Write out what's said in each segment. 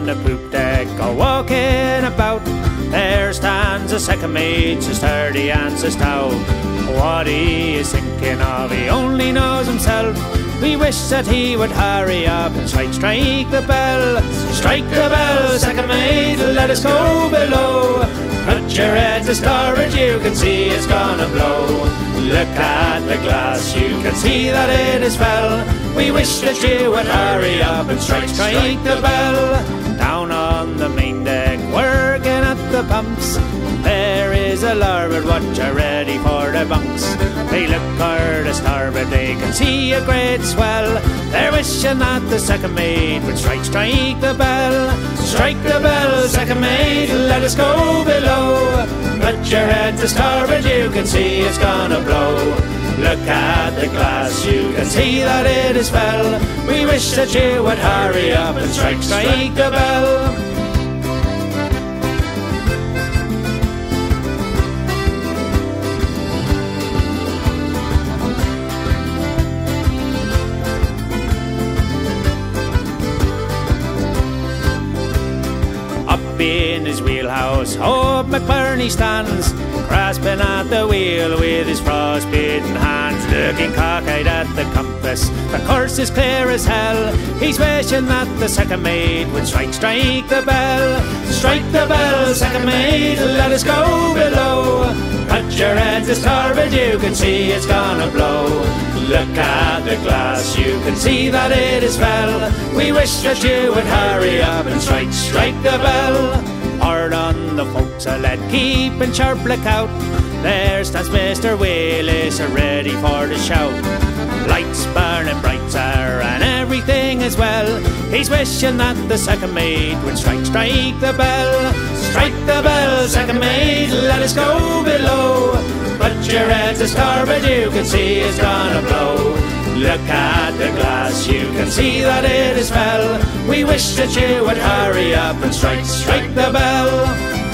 on the poop deck, go walking about. There stands a second mate, so sturdy and so stout. What he is thinking of, he only knows himself. We wish that he would hurry up and strike the bell. Strike the bell, second mate, let us go below. Put your head to starboard, you can see it's gonna blow. Look at the glass, you can see that it is fell. We wish that you would hurry up and strike the bell. Down on the main deck, working at the pumps, there is a larboard watcher ready for the bunks. They look her to starboard, they can see a great swell. They're wishing that the second mate would strike the bell. Strike the bell, second mate, let us go below. Put your head to starboard, you can see it's gonna blow. Look at the glass, you can see that it is fell. We wish that you would hurry up and strike the bell. In his wheelhouse, Hope McBurney stands, grasping at the wheel with his frostbitten hands, looking cockeyed at the compass. The course is clear as hell. He's wishing that the second mate would strike the bell. Strike the bell, second mate, let us go below. Put your head to starboard, you can see it's gonna blow. Look at the glass, you can see that it is fell. We wish that you would hurry up and strike the bell. Hard on the forecastle, keeping sharp lookout. There stands Mr. Willis, ready for the shout. Lights burning bright, sir, and everything is well. He's wishing that the second mate would strike the bell. Strike the bell, second mate, let us go below. Put your head to starboard, you can see it's gonna blow. Look at the glass, you can see that it is fell. We wish that you would hurry up and strike the bell.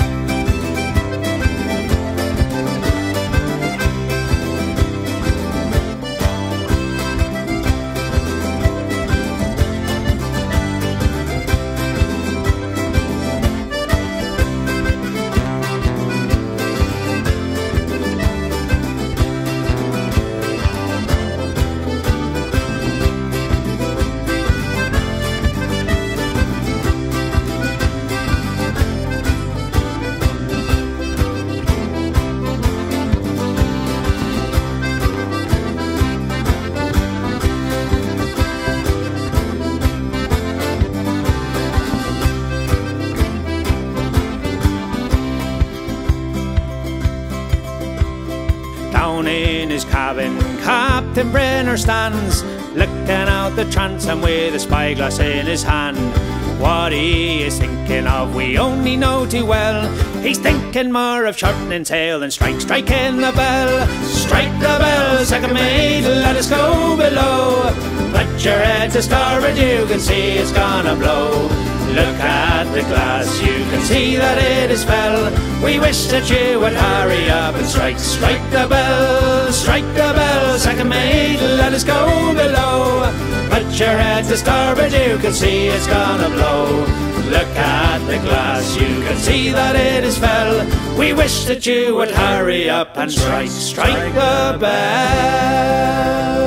Down in his cabin, Captain Brenner stands, looking out the transom with a spyglass in his hand. What he is thinking of, we only know too well. He's thinking more of shortening sail than striking the bell. Strike the bell, second mate, let us go below. Put your head to starboard, you can see it's gonna blow. Look at the glass, you can see that it is fell. We wish that you would hurry up and strike the bell. Strike the bell, second mate, let us go below. Put your head to starboard, you can see it's gonna blow. Look at the glass, you can see that it is fell. We wish that you would hurry up and strike the bell.